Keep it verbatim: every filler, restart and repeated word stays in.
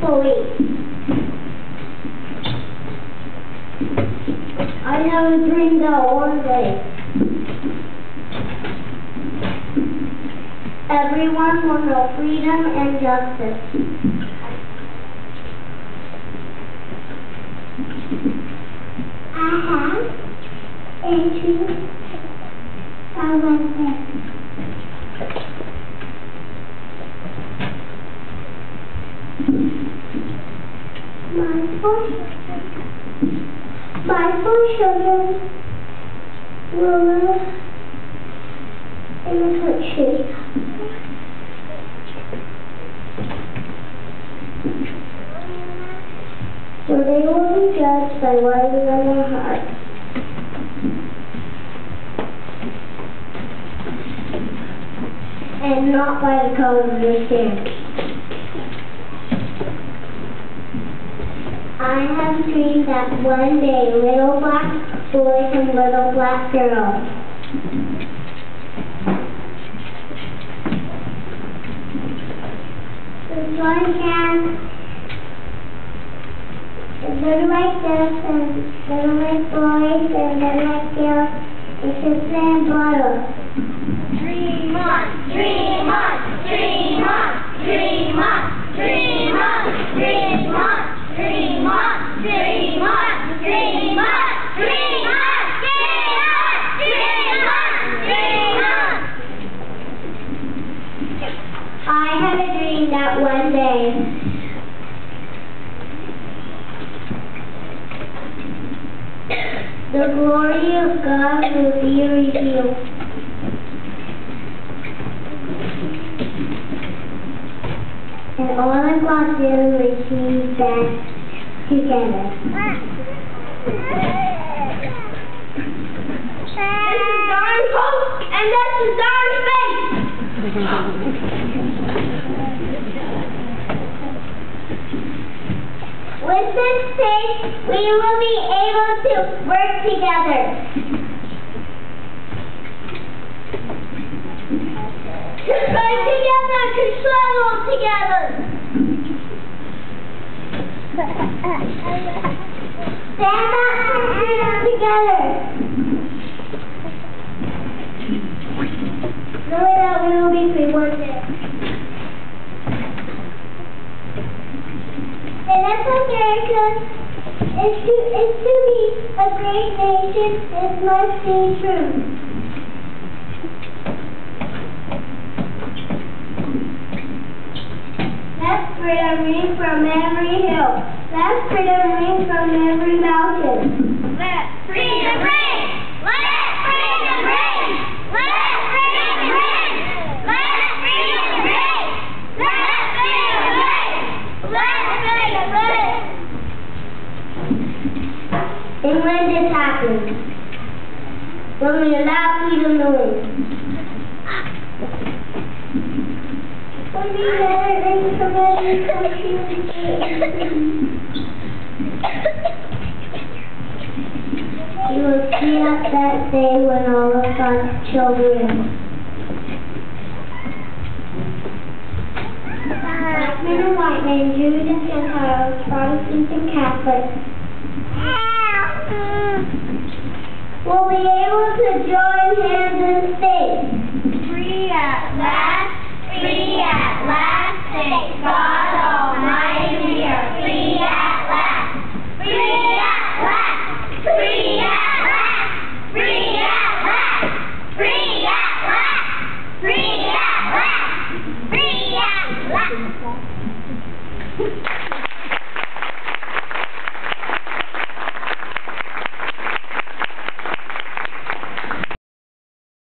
believe. I have a dream that one day everyone will know freedom and justice. I have a dream that one day my four my four children will live in the country where they will be judged by what is in their hearts. And not by the color of their skin. I have dreamed that one day little black boys and little black girls this one can they're like this and they're like boys and they're like girls and should play in bottles. Dream on, dream on, dream on, dream on, dream on, dream on. Dream on, dream on, dream on, dream on, dream on, dream on, dream on. I had a dream that one day the glory of God will be revealed. And all of God's will receive that together. This is Darn Hope, and this is Darn Faith. With this faith, we will be able to work together. To fight together, to struggle together. Stand up and stand together. Knowing that we will be free one day. And that's America is to, is to be a great nation, it must be true. Let freedom ring from every hill. Let freedom ring from every mountain. Let freedom ring! Let freedom ring! Let freedom ring! Let freedom ring! Let freedom ring! Let freedom ring! And when this happens, when we allow freedom to ring, when we let it ring from every country, you will see at that day when all of God's children, black men and white men, Jews and Gentiles, Protestants and Catholics, will be able to join hands and sing. Free at last, free at last, thank God.